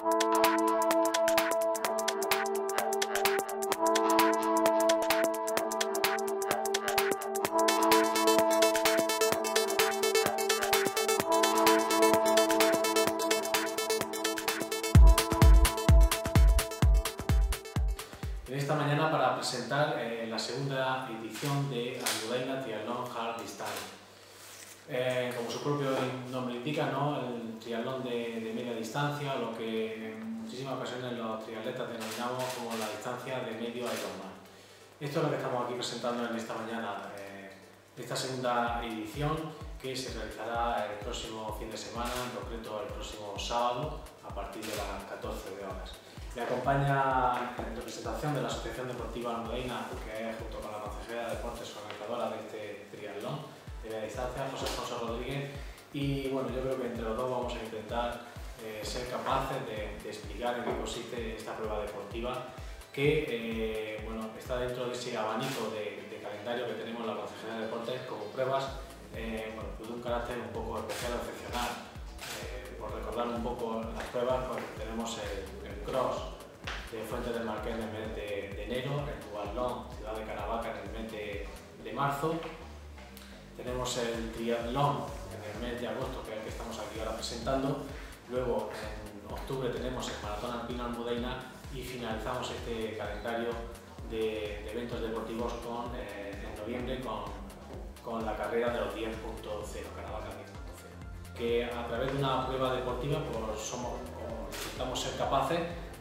En esta mañana para presentar la segunda edición de Almudaina Triatlón Hard Distance. Como su propio nombre indica, ¿no? El triatlón de media distancia, lo que en muchísimas ocasiones los triatletas denominamos como la distancia de medio Ironman. Esto es lo que estamos aquí presentando en esta mañana, esta segunda edición que se realizará el próximo fin de semana, en concreto el próximo sábado, a partir de las 14 horas. Me acompaña en representación de la Asociación Deportiva Almudaina, que es junto con la Consejería de Deportes organizadora de este triatlón de media distancia, José Alfonso Rodríguez, y bueno, yo creo que entre los dos vamos a intentar ser capaces de explicar en qué consiste esta prueba deportiva que bueno, está dentro de ese abanico de calendario que tenemos en la Consejería de Deportes como pruebas bueno, pues de un carácter un poco especial o excepcional. Por recordar un poco las pruebas, pues tenemos el cross de Fuentes del Marqués en el mes de enero, el duatlón Ciudad de Caravaca en el mes de marzo, tenemos el triatlón en el mes de agosto, que es el que estamos aquí ahora presentando, luego en octubre tenemos el maratón alpino Almudaina y finalizamos este calendario de eventos deportivos en noviembre con la carrera de los 10.0, Caravaca 10.0, que a través de una prueba deportiva pues intentamos ser capaces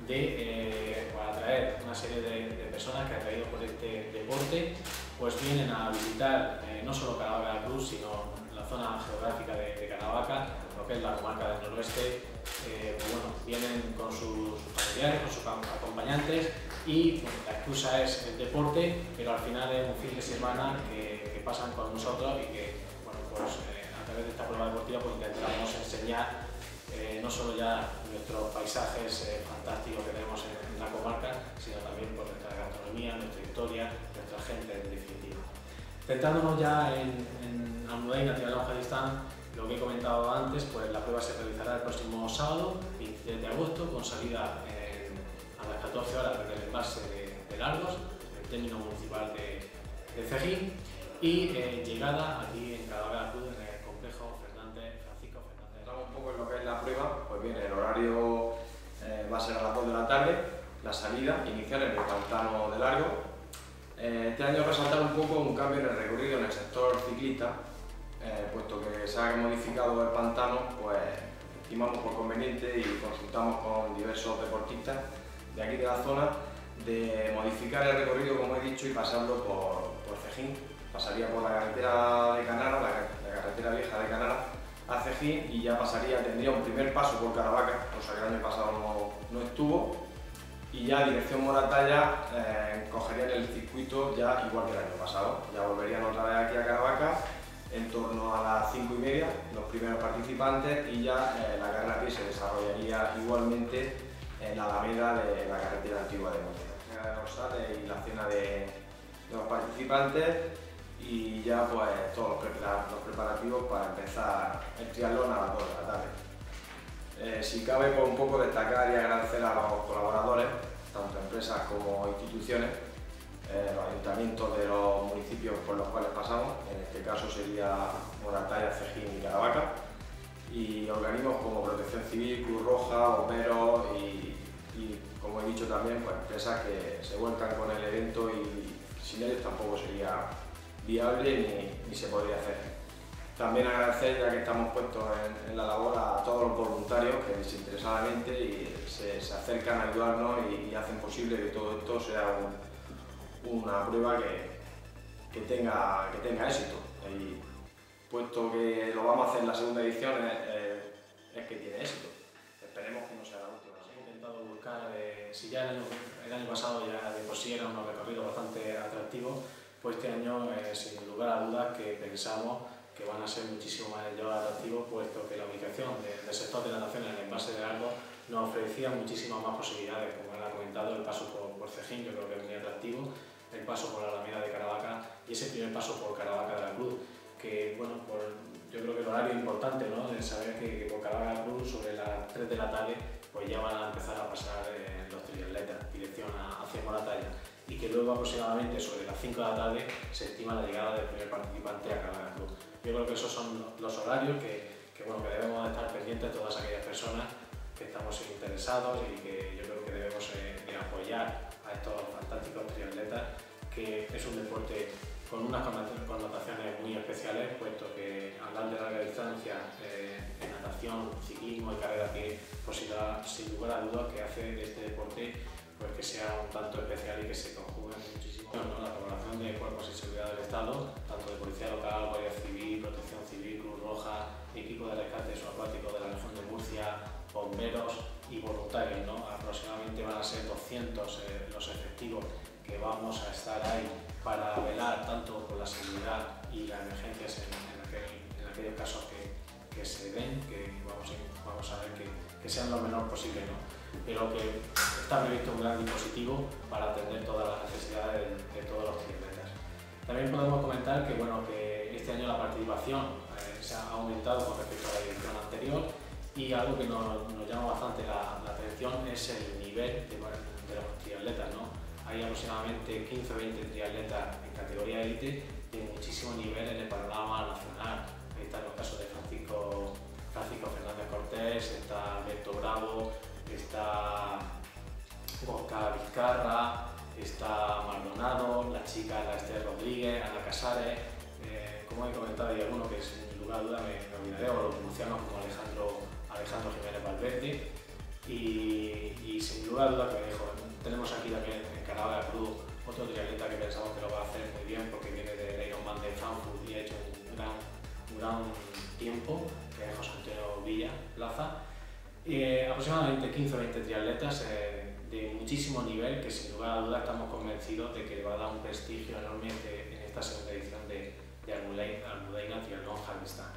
de atraer una serie de personas que atraídos por este deporte pues vienen a visitar no solo Caravaca Cruz, sino la zona geográfica de Caravaca, lo que es la comarca del noroeste. Pues bueno, vienen con sus familiares, con sus acompañantes y bueno, la excusa es el deporte, pero al final es un fin de semana que pasan con nosotros y que bueno, pues, a través de esta prueba deportiva pues, intentamos enseñar no solo ya nuestros paisajes fantásticos que tenemos en la comarca, sino también por nuestra gastronomía, nuestra historia, nuestra gente en definitiva. Centrándonos ya en Almudaina Triatlón Hard Distance, lo que he comentado antes, pues la prueba se realizará el próximo sábado, 23 de agosto, con salida a las 14 horas desde el embalse de Largos, el término municipal de Cejín, y llegada aquí en Caravaca Cruz, en el complejo Francisco Fernández. Entramos un poco en lo que es la prueba, pues bien, el horario va a ser a las 2 de la tarde, la salida inicial en el pantano de Largo. Este año resaltar un poco un cambio en el recorrido en el sector ciclista, puesto que se ha modificado el pantano, pues estimamos por conveniente y consultamos con diversos deportistas de aquí de la zona de modificar el recorrido, como he dicho, y pasarlo por Cejín. Pasaría por la carretera de Canara, la carretera vieja de Canara, a Cejín y ya tendría un primer paso por Caravaca, cosa que el año pasado no estuvo, y ya dirección Moratalla cogerían el circuito ya igual que el año pasado, ya volverían otra vez aquí a Caravaca en torno a las 5:30 los primeros participantes y ya la carrera a pie se desarrollaría igualmente en la alameda de la carretera antigua de Monte. La dorsal y la cena de los participantes y ya pues todos los preparativos para empezar el triatlón a las 2 de la tarde. Si cabe, pues un poco destacar y agradecer a los colaboradores, tanto empresas como instituciones, los ayuntamientos de los municipios por los cuales pasamos, en este caso sería Moratalla, Cejín y Caravaca, y organismos como Protección Civil, Cruz Roja, bomberos y como he dicho también, pues empresas que se vuelcan con el evento y sin ellos tampoco sería viable ni se podría hacer. También agradecer, ya que estamos puestos en la labor, a todos los voluntarios que desinteresadamente se acercan a ayudarnos y hacen posible que todo esto sea una prueba que tenga éxito. Y puesto que lo vamos a hacer en la segunda edición, es que tiene éxito. Esperemos que no sea la última. He intentado buscar, si ya el año pasado ya de por sí era un recorrido bastante atractivo, pues este año, sin lugar a dudas, que pensamos que van a ser muchísimo más atractivos, puesto que la ubicación del sector de natación en el embalse de Largo nos ofrecía muchísimas más posibilidades, como él ha comentado, el paso por Cejín, yo creo que es muy atractivo, el paso por la alameda de Caravaca y ese primer paso por Caravaca de la Cruz, que bueno, yo creo que el horario es importante, ¿no? De saber que por Caravaca de la Cruz, sobre las 3 de la tarde, pues ya van a empezar que luego aproximadamente sobre las 5 de la tarde se estima la llegada del primer participante a Caravaca Club. Yo creo que esos son los horarios que debemos de estar pendientes todas aquellas personas que estamos interesados y que yo creo que debemos de apoyar a estos fantásticos triatletas, que es un deporte con unas connotaciones muy especiales, puesto que hablar de larga distancia en natación, ciclismo y carrera a pie, pues sin lugar a dudas que hace de este deporte pues que sea un tanto especial y que se conjugue muchísimo. ¿No? La colaboración de cuerpos y seguridad del Estado, tanto de Policía Local, Guardia Civil, Protección Civil, Cruz Roja, equipo de rescate subacuático de la región de Murcia, bomberos y voluntarios, ¿no? Aproximadamente van a ser 200 los efectivos que vamos a estar ahí para velar tanto por la seguridad y las emergencias en aquellos casos que se den, que vamos a ver que sean lo menor posible, ¿no? Pero que está previsto un gran dispositivo para atender todas las necesidades de todos los triatletas. También podemos comentar que, bueno, que este año la participación se ha aumentado con respecto a la edición anterior, y algo que nos llama bastante la atención es el nivel de los triatletas, ¿no? Hay aproximadamente 15 o 20 triatletas en categoría élite de muchísimo nivel en el panorama nacional. Ahí están los casos de Francisco Fernández Cortés, está Alberto Bravo, está Gorka Vizcarra, está Maldonado, la chica la Esther Rodríguez, Ana Casares, como he comentado, hay alguno que sin lugar a duda me olvidaré, o los murcianos como Alejandro Jiménez Valverde, y sin lugar a duda que tenemos aquí también en Caravaca Club otro triatleta que pensamos que lo va a hacer muy bien porque viene del Ironman de Frankfurt y ha hecho un gran tiempo, que es José Antonio Villa Plaza. Aproximadamente 15 o 20 triatletas de muchísimo nivel, que sin lugar a dudas estamos convencidos de que le va a dar un prestigio enorme en esta segunda edición de Almudaina Triatlón Halmstad.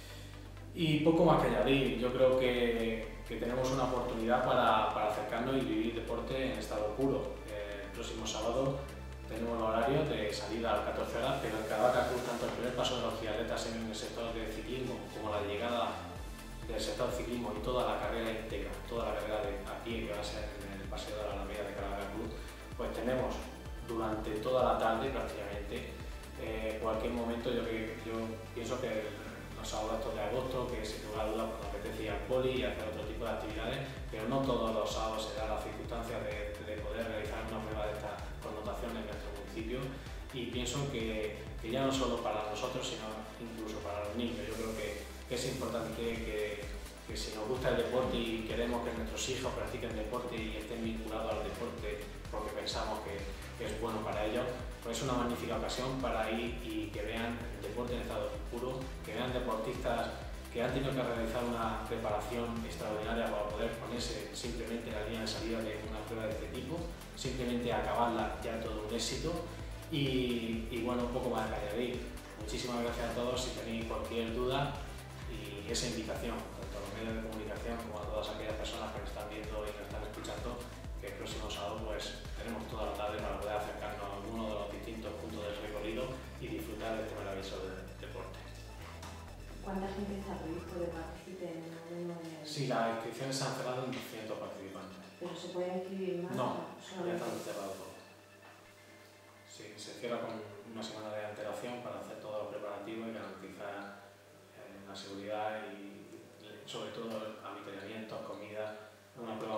Y poco más que añadir, yo creo que tenemos una oportunidad para acercarnos y vivir deporte en estado puro. El próximo sábado tenemos el horario de salida a las 14 horas, pero en Caravaca Club, tanto el primer paso de los triatletas en el sector de ciclismo como la llegada del sector ciclismo y toda la carrera íntegra, toda la carrera a pie que va a ser en el Paseo de la Alameda de Caravaca Club, pues tenemos durante toda la tarde prácticamente, cualquier momento. Yo pienso que los sábados estos de agosto, que sin lugar a dudas nos apetece ir al poli y hacer otro tipo de actividades, pero no todos los sábados se da la circunstancia de poder realizar una prueba de estas connotaciones en nuestro municipio, y pienso que ya no solo para nosotros, sino incluso para los niños. Yo creo que es importante que si nos gusta el deporte y queremos que nuestros hijos practiquen deporte y estén vinculados al deporte porque pensamos que es bueno para ellos, pues es una magnífica ocasión para ir y que vean el deporte en estado puro, que vean deportistas que han tenido que realizar una preparación extraordinaria para poder ponerse simplemente en la línea de salida de una prueba de este tipo, simplemente acabarla ya todo un éxito. Y bueno, un poco más que añadir. Muchísimas gracias a todos. Si tenéis cualquier duda, y esa invitación, tanto a los medios de comunicación como a todas aquellas personas que nos están viendo y nos están escuchando, que el próximo sábado pues tenemos toda la tarde para poder acercarnos a alguno de los distintos puntos del recorrido y disfrutar de este maravilloso deporte. ¿Cuánta gente está previsto de participar en alguno de...? Sí, las inscripciones se han cerrado en 200 participantes. ¿Pero se puede inscribir más? No, ya solamente... están cerrados todo. Sí, se cierra con una semana de antelación para hacer todos los preparativos y garantizar la seguridad y sobre todo avituallamientos, comida, una prueba